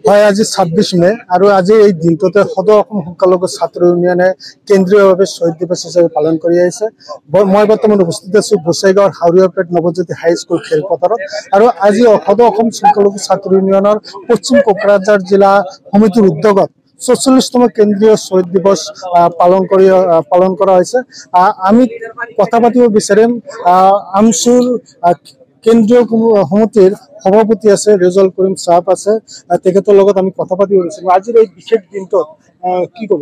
হয়, আজি ২৬ মে আৰু আজি এই দিনটোতে সদৌ অসম সংখ্যালঘু ছাত্ৰ ইউনিয়নে কেন্দ্ৰীয়ভাৱে শ্বহীদ দিৱস হিচাপে পালন কৰি আহিছে। মই বৰ্তমান উপস্থিত আছো গোসাইগাঁৱৰ হাউৰিয়াপেট নৱজ্যোতি হাইস্কুল খেলপথাৰত আৰু আজি সদৌ অসম সংখ্যালঘু ছাত্ৰ ইউনিয়নৰ পশ্চিম কোকৰাঝাৰ জিলা সমিতিৰ উদ্যোগত ৪৪তম কেন্দ্ৰীয় শ্বহীদ দিৱস পালন কৰা হৈছে। আমি কথা পাতিব বিচাৰিম আমচুৰ কেন্দ্ৰীয় সমিতিৰ সভাপতি আছে ৰেজাউল কৰিম সাহেব আছে, তেখেতৰ লগত আমি কথা পাতিব বিচাৰিম। আজিৰ এই বিশেষ দিনটোত কি ক'ব?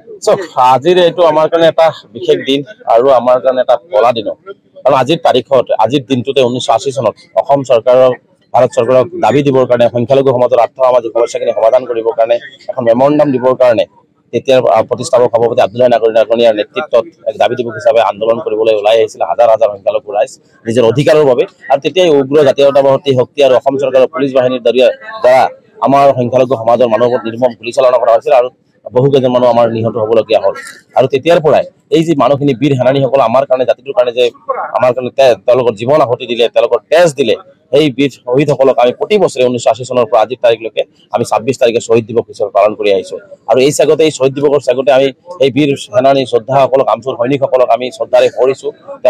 আজিৰ এইটো আমাৰ কাৰণে এটা বিশেষ দিন আৰু আমাৰ কাৰণে এটা কলা দিন, কাৰণ আজিৰ তাৰিখত আজিৰ দিনটোতে 1980 চনত অসম চৰকাৰৰ ভাৰত চৰকাৰক দাবী দিবৰ কাৰণে সংখ্যালঘু সমাজৰ আৰ্থ-সামাজিক সমস্যাখিনি সমাধান কৰিবৰ কাৰণে এখন মেমৰেণ্ডাম দিবৰ কাৰণে তেতিয়াৰ প্ৰতিষ্ঠাপক সভাপতি আব্দুল্লাহ নাগৰিয়াৰ নেতৃত্বত এক দাবী দিৱস হিচাপে আন্দোলন কৰিবলৈ ওলাই আহিছিল হাজাৰ হাজাৰ সংখ্যালঘু ৰাইজ নিজৰ অধিকাৰৰ বাবে। আৰু তেতিয়াই উগ্ৰ জাতীয়তাবাদী শক্তি আৰু অসম চৰকাৰৰ পুলিচ বাহিনীৰ দ্বাৰা আমাৰ সংখ্যালঘু সমাজৰ মানুহৰ ওপৰত নিৰ্মম গুলীচালনা কৰা হৈছিল আৰু বহু কেইজন মানুহ আমাৰ নিহত হ'বলগীয়া হ'ল। আৰু তেতিয়াৰ পৰাই এই যে মানুহখিনি বীৰ সেনানীসকল আমাৰ কাৰণে জাতিটোৰ কাৰণে যে আমাৰ কাৰণে তেওঁলোকৰ জীৱন আহুতি দিলে, তেওঁলোকৰ তেজ দিলে, সেই বীৰ শ্বহীদসকলক আমি প্ৰতি বছৰে 1980 চনৰ পৰা আজিৰ তাৰিখলৈকে আমি ২৬ তাৰিখে শ্বহীদ দিৱস হিচাপে পালন কৰি আহিছোঁ। আৰু এই শ্বহীদ দিৱসৰ চাগতে আমি এই বীৰ সেনানী যোদ্ধাসকলক, আমচুৰ সৈনিকসকলক আমি শ্ৰদ্ধাৰে কৰিছোঁ।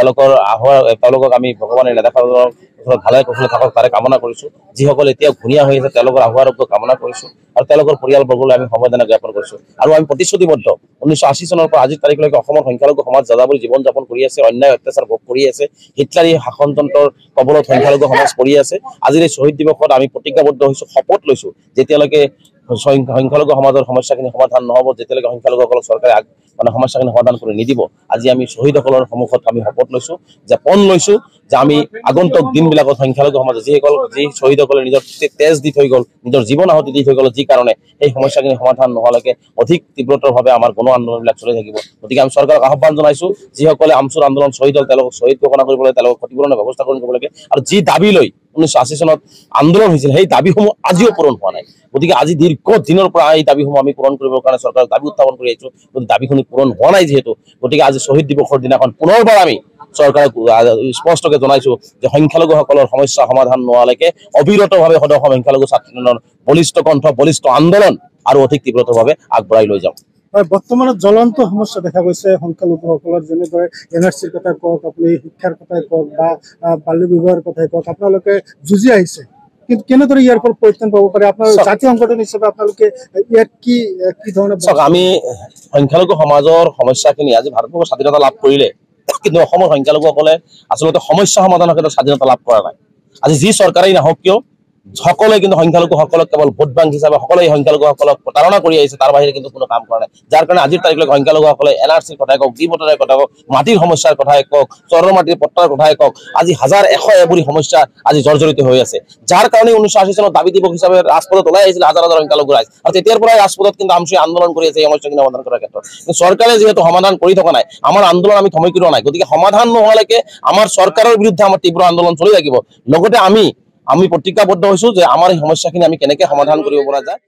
তেওঁলোকক আমি ভগৱানে নেদেখাৰ ভালে কুশলে থাকক তাৰে কামনা কৰিছোঁ। যিসকল এতিয়া ঘূণীয়া হৈ আছে তেওঁলোকৰ আৰোগ্য কামনা কৰিছোঁ আৰু তেওঁলোকৰ পৰিয়ালবৰ্গলৈ আমি সমবেদনা জ্ঞাপন কৰিছোঁ। আৰু আমি প্ৰতিশ্ৰুতিবদ্ধ 1980 চনৰ পৰা আজিৰ তাৰিখলৈকে অসমৰ সংখ্যালঘু সমাজ যাযাবৰী জীৱন যাপন কৰি আছে, অন্যায় অত্যাচাৰ ভোগ কৰি আছে, হিটলাৰী শাসনতন্ত্ৰৰ কবলত সংখ্যালঘু সমাজ পৰি আছে। আজিৰ এই শ্বহীদ দিৱসত আমি প্ৰতিজ্ঞাবদ্ধ হৈছোঁ, শপত লৈছোঁ, যেতিয়ালৈকে সংখ্যালঘু সমাজৰ সমস্যাখিনি সমাধান নহ'ব, যেতিয়ালৈকে সংখ্যালঘুসকলক চৰকাৰে সমস্যাখিনি সমাধান কৰি নিদিব, আজি আমি শ্বহীদসকলৰ সন্মুখত আমি শপত লৈছোঁ যে পণ লৈছোঁ যে আমি আগন্তুক দিনবিলাকত সংখ্যালঘু সমাজে যি শ্বহীদসকলে নিজৰ তেজ দি থৈ গ'ল, নিজৰ জীৱন আহুতি দি থৈ গ'ল, যি কাৰণে এই সমস্যাখিনি সমাধান নোহোৱালৈকে অধিক তীব্ৰতৰভাৱে আমাৰ গণ আন্দোলনবিলাক চলি থাকিব। গতিকে আমি চৰকাৰক আহ্বান জনাইছোঁ, যিসকলে আমচুৰ আন্দোলন শ্বহীদ হ'ল তেওঁলোকক শ্বহীদ ঘোষণা কৰিব লাগে, তেওঁলোকক ক্ষতিপূৰণৰ ব্যৱস্থা কৰিব লাগে। আৰু যি দাবী লৈ 1980 চনত আন্দোলন হৈছিল সেই দাবীসমূহ আজিও পূৰণ হোৱা নাই। গতিকে আজি দীৰ্ঘ দিনৰ পৰা এই দাবীসমূহ আমি পূৰণ কৰিবৰ কাৰণে চৰকাৰৰ দাবী উত্থাপন কৰি আহিছোঁ, কিন্তু দাবীখিনি পূৰণ হোৱা নাই যিহেতু, গতিকে আজি শ্বহীদ দিৱসৰ দিনাখন পুনৰবাৰ আমি চৰকাৰক স্পষ্টকৈ জনাইছোঁ যে সংখ্যালঘুসকলৰ সমস্যা সমাধান নোহোৱালৈকে অবিৰতভাৱে সদৌ অসম সংখ্যালঘু ছাত্ৰ ইউনিয়নৰ বলিষ্ঠ কণ্ঠ, বলিষ্ঠ আন্দোলন আৰু অধিক তীব্ৰতৰভাৱে আগবঢ়াই লৈ যাওঁ। বৰ্তমানত জ্বলন্ত সমস্যা দেখা গৈছে সংখ্যালঘুসকলৰ, যেনেদৰে NRCৰ কথাই কওক, আপুনি শিক্ষাৰ কথাই কওক বা বাল্য বিবাহৰ কথাই কওক, আপোনালোকে যুঁজি আহিছে, কিন্তু কেনেদৰে ইয়াৰ পৰা পৰিত্ৰাণ পাব পাৰে? আপোনাৰ জাতীয় সংগঠন হিচাপে আপোনালোকে ইয়াত কি ধৰণে? আমি সংখ্যালঘু সমাজৰ সমস্যাখিনি আজি ভাৰতবৰ্ষৰ স্বাধীনতা লাভ কৰিলে, কিন্তু অসমৰ সংখ্যালঘুসকলে আচলতে সমস্যা সমাধানৰ ক্ষেত্ৰত স্বাধীনতা লাভ কৰা নাই। আজি যি চৰকাৰেই নাহক কিয় সকলোৱে কিন্তু সংখ্যালঘুসকলক কেৱল ভোট বেংক হিচাপে সকলোৱে সংখ্যালঘুসকলক প্ৰতাৰণা কৰি আহিছে, তাৰ বাহিৰে কিন্তু কোনো কাম কৰা নাই। যাৰ কাৰণে আজিৰ তাৰিখলৈকে সংখ্যালঘুসকলে NRCৰ কথাই কওক, ডি ভোটাৰৰ কথা কওক, মাটিৰ সমস্যাৰ কথাই কওক, চৰৰ মাটিৰ পট্টাৰ কথাই কওক, আজি হাজাৰ এশ এবুৰি সমস্যা আজি জৰ্জৰিত হৈ আছে। যাৰ কাৰণে 1980 চনত দাবী দিৱস হিচাপে ৰাজপথত ওলাই আহিছিল হাজাৰ হাজাৰ সংখ্যালঘু ৰাইজ, আৰু তেতিয়াৰ পৰাই ৰাজপথত কিন্তু আমচুৱে আন্দোলন কৰি আছে এই সমস্যাখিনি সমাধান কৰাৰ ক্ষেত্ৰত। কিন্তু চৰকাৰে যিহেতু সমাধান কৰি থকা নাই, আমাৰ আন্দোলন আমি থমকি ৰোৱা নাই। গতিকে সমাধান নোহোৱালৈকে আমাৰ চৰকাৰৰ বিৰুদ্ধে আমাৰ তীব্ৰ আন্দোলন চলি থাকিব। লগতে আমি প্ৰতিজ্ঞাবদ্ধ হৈছোঁ যে আমাৰ এই সমস্যাখিনি আমি কেনেকৈ সমাধান কৰিব পৰা যায়।